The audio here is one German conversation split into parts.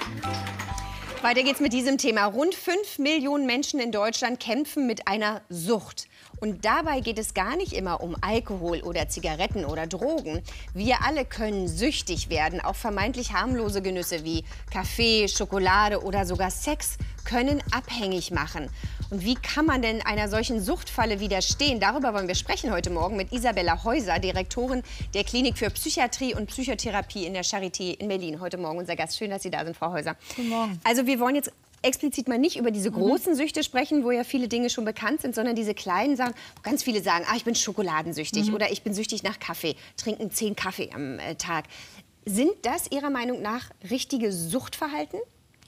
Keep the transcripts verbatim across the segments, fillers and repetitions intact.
Weiter geht's mit diesem Thema. Rund fünf Millionen Menschen in Deutschland kämpfen mit einer Sucht. Und dabei geht es gar nicht immer um Alkohol oder Zigaretten oder Drogen. Wir alle können süchtig werden. Auch vermeintlich harmlose Genüsse wie Kaffee, Schokolade oder sogar Sex können abhängig machen. Und wie kann man denn einer solchen Suchtfalle widerstehen? Darüber wollen wir sprechen heute Morgen mit Isabella Heuser, Direktorin der Klinik für Psychiatrie und Psychotherapie in der Charité in Berlin. Heute Morgen unser Gast. Schön, dass Sie da sind, Frau Heuser. Guten Morgen. Also wir wollen jetzt explizit mal nicht über diese großen Süchte sprechen, wo ja viele Dinge schon bekannt sind, sondern diese kleinen Sachen. Ganz viele sagen, ah, ich bin schokoladensüchtig mhm. oder ich bin süchtig nach Kaffee, trinken zehn Kaffee am äh, Tag. Sind das Ihrer Meinung nach richtige Suchtverhalten?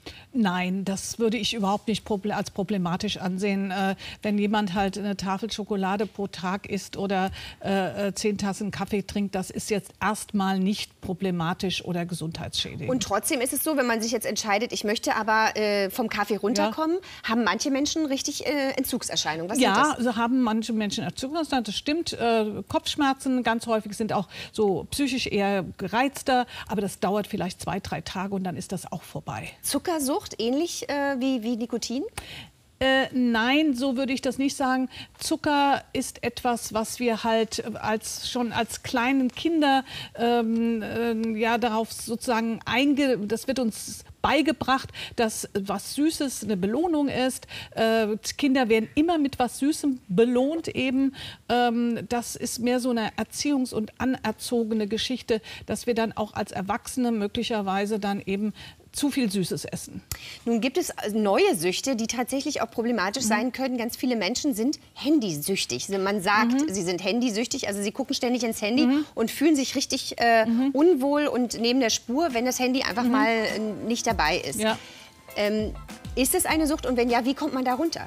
Nein, das würde ich überhaupt nicht als problematisch ansehen. Äh, wenn jemand halt eine Tafel Schokolade pro Tag isst oder äh, zehn Tassen Kaffee trinkt, das ist jetzt erstmal nicht problematisch oder gesundheitsschädigend. Und trotzdem ist es so, wenn man sich jetzt entscheidet, ich möchte aber äh, vom Kaffee runterkommen, ja. haben manche Menschen richtig äh, Entzugserscheinungen. Was ja, sind das? also haben manche Menschen Entzugserscheinungen, das stimmt. Äh, Kopfschmerzen ganz häufig sind auch so psychisch eher gereizter, aber das dauert vielleicht zwei, drei Tage und dann ist das auch vorbei. Zuckersucht? Ähnlich äh, wie, wie Nikotin? Äh, nein, so würde ich das nicht sagen. Zucker ist etwas, was wir halt als, schon als kleinen Kinder ähm, äh, ja, darauf sozusagen einge... Das wird uns beigebracht, dass was Süßes eine Belohnung ist. Äh, Kinder werden immer mit was Süßem belohnt eben. Ähm, das ist mehr so eine erziehungs- und anerzogene Geschichte, dass wir dann auch als Erwachsene möglicherweise dann eben zu viel Süßes essen. Nun gibt es neue Süchte, die tatsächlich auch problematisch mhm. sein können. Ganz viele Menschen sind handysüchtig. Man sagt, mhm. sie sind handysüchtig, also sie gucken ständig ins Handy mhm. und fühlen sich richtig äh, mhm. unwohl und neben der Spur, wenn das Handy einfach mhm. mal äh, nicht dabei ist. Ja. Ähm, ist es eine Sucht und wenn ja, wie kommt man da runter?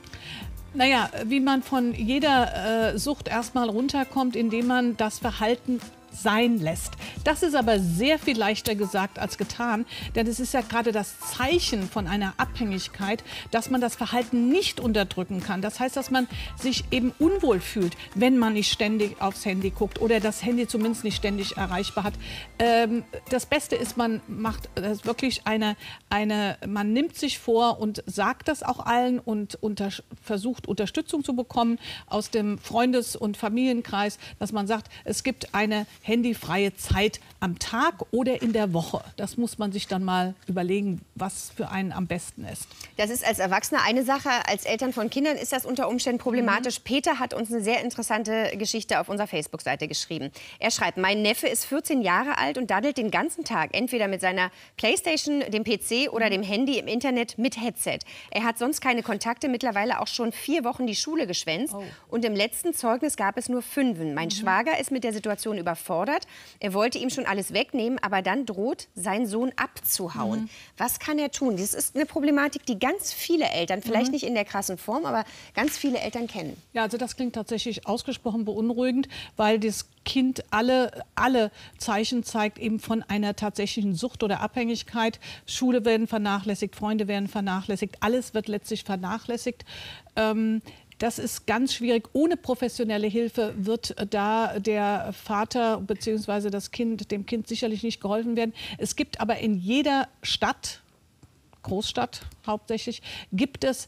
Naja, wie man von jeder äh, Sucht erstmal runterkommt, indem man das Verhalten sein lässt. Das ist aber sehr viel leichter gesagt als getan, denn es ist ja gerade das Zeichen von einer Abhängigkeit, dass man das Verhalten nicht unterdrücken kann. Das heißt, dass man sich eben unwohl fühlt, wenn man nicht ständig aufs Handy guckt oder das Handy zumindest nicht ständig erreichbar hat. Ähm, das Beste ist, man macht das wirklich eine, eine, man nimmt sich vor und sagt das auch allen und unter, versucht Unterstützung zu bekommen aus dem Freundes- und Familienkreis, dass man sagt, es gibt eine handyfreie Zeit am Tag oder in der Woche. Das muss man sich dann mal überlegen, was für einen am besten ist. Das ist als Erwachsener eine Sache. Als Eltern von Kindern ist das unter Umständen problematisch. Mhm. Peter hat uns eine sehr interessante Geschichte auf unserer Facebook-Seite geschrieben. Er schreibt, mein Neffe ist vierzehn Jahre alt und daddelt den ganzen Tag entweder mit seiner Playstation, dem P C oder dem Handy im Internet mit Headset. Er hat sonst keine Kontakte, mittlerweile auch schon vier Wochen die Schule geschwänzt. Oh. Und im letzten Zeugnis gab es nur Fünfen. Mein mhm. Schwager ist mit der Situation überfordert. Er wollte ihm schon alles wegnehmen, aber dann droht sein Sohn abzuhauen. Mhm. Was kann er tun? Das ist eine Problematik, die ganz viele Eltern, vielleicht mhm. nicht in der krassen Form, aber ganz viele Eltern kennen. Ja, also das klingt tatsächlich ausgesprochen beunruhigend, weil das Kind alle, alle Zeichen zeigt eben von einer tatsächlichen Sucht oder Abhängigkeit. Schule werden vernachlässigt, Freunde werden vernachlässigt, alles wird letztlich vernachlässigt. Ähm, Das ist ganz schwierig. Ohne professionelle Hilfe wird da der Vater bzw. das Kind, dem Kind sicherlich nicht geholfen werden. Es gibt aber in jeder Stadt, Großstadt hauptsächlich, gibt es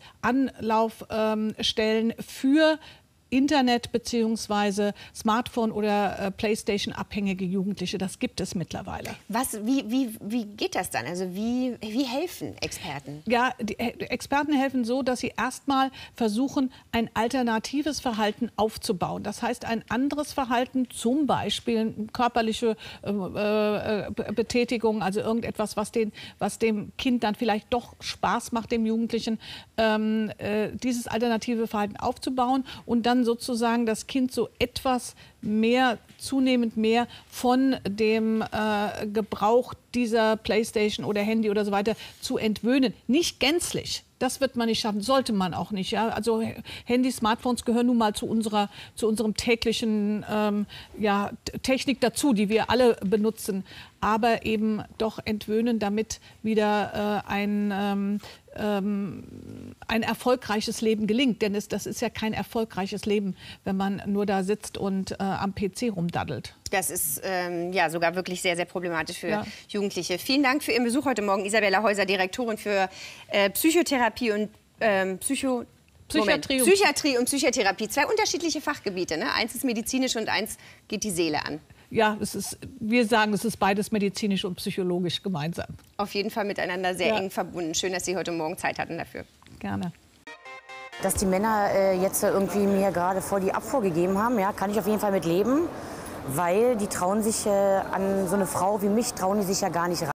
Anlaufstellen für Internet- bzw. Smartphone- oder äh, Playstation-abhängige Jugendliche. Das gibt es mittlerweile. Was, wie, wie, wie geht das dann? Also wie, wie helfen Experten? Ja, die Experten helfen so, dass sie erstmal versuchen, ein alternatives Verhalten aufzubauen. Das heißt, ein anderes Verhalten, zum Beispiel körperliche äh, äh, Betätigung, also irgendetwas, was, den, was dem Kind dann vielleicht doch Spaß macht, dem Jugendlichen, ähm, äh, dieses alternative Verhalten aufzubauen und dann sozusagen das Kind so etwas mehr, zunehmend mehr von dem äh, Gebrauch dieser Playstation oder Handy oder so weiter zu entwöhnen. Nicht gänzlich. Das wird man nicht schaffen, sollte man auch nicht. Ja? Also Handys, Smartphones gehören nun mal zu, unserer, zu unserem täglichen ähm, ja, Technik dazu, die wir alle benutzen. Aber eben doch entwöhnen, damit wieder äh, ein, ähm, ähm, ein erfolgreiches Leben gelingt. Denn es, das ist ja kein erfolgreiches Leben, wenn man nur da sitzt und äh, am P C rumdaddelt. Das ist ähm, ja sogar wirklich sehr, sehr problematisch für Ja. Jugendliche. Vielen Dank für Ihren Besuch heute Morgen, Isabella Häuser, Direktorin für äh, Psychotherapie und ähm, Psycho Psychiatrie, Moment. Psychiatrie und Psychotherapie. Zwei unterschiedliche Fachgebiete. Ne? Eins ist medizinisch und eins geht die Seele an. Ja, es ist, wir sagen, es ist beides medizinisch und psychologisch gemeinsam. Auf jeden Fall miteinander sehr Ja. eng verbunden. Schön, dass Sie heute Morgen Zeit hatten dafür. Gerne. Dass die Männer äh, jetzt irgendwie mir gerade voll die Abfuhr gegeben haben, ja, kann ich auf jeden Fall mit leben. Weil die trauen sich äh, an so eine Frau wie mich, trauen die sich ja gar nicht ran.